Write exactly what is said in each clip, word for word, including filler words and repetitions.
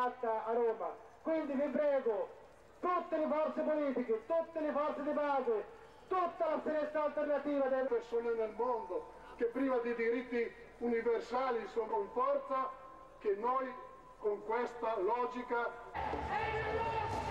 fatta a Roma. Quindi vi prego, tutte le forze politiche, tutte le forze di base, tutta la sinistra alternativa delle persone nel mondo che priva di diritti universali sono in forza, che noi con questa logica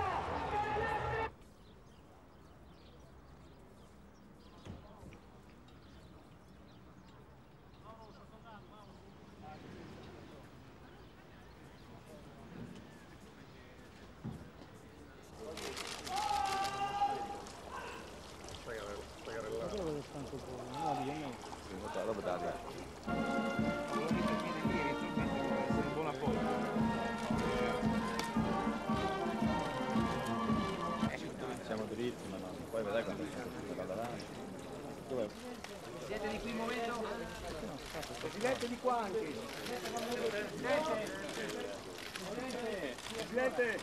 siamo dritti, ma no, poi vedrai quando si va davanti. Dov'è? Siete di qui un momento? Presidente di qua anche. Presidente. Presidente.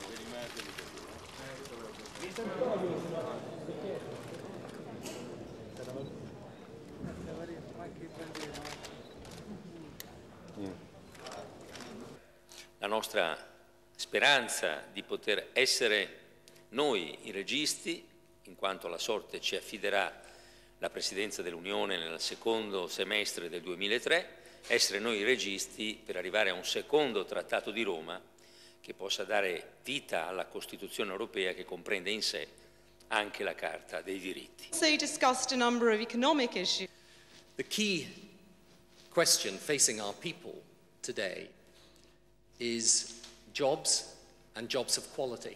La nostra speranza di poter essere noi i registi, in quanto la sorte ci affiderà la Presidenza dell'Unione nel secondo semestre del duemilatré, essere noi i registi per arrivare a un secondo Trattato di Roma che possa dare vita alla Costituzione europea, che comprende in sé anche la Carta dei diritti. Also discussed a number of economic issues. The key question facing our people today is jobs and jobs of quality.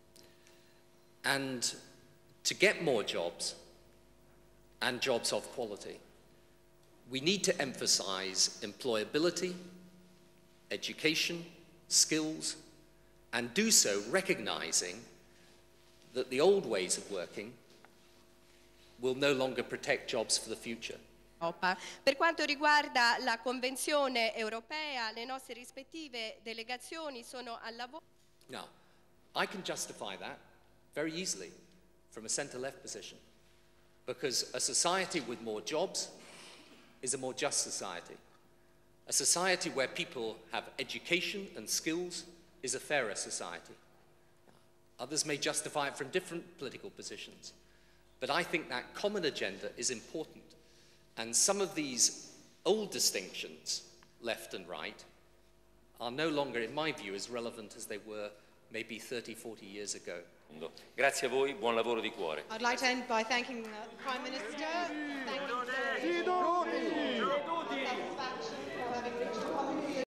And to get more jobs and jobs of quality, we need to emphasize employability, education, skills, and do so recognizing that the old ways of working will no longer protect jobs for the future. Per quanto riguarda la Convenzione europea, le nostre rispettive delegazioni sono al lavoro. Now, I can justify that very easily from a centre-left position, because a society with more jobs is a more just society. A society where people have education and skills is a fairer society. Others may justify it from different political positions, but I think that common agenda is important. And some of these old distinctions, left and right, are no longer, in my view, as relevant as they were maybe thirty, forty years ago. Grazie a voi, buon lavoro di cuore. I'd like to end by thanking the Prime Minister. Thank you for satisfaction for having reached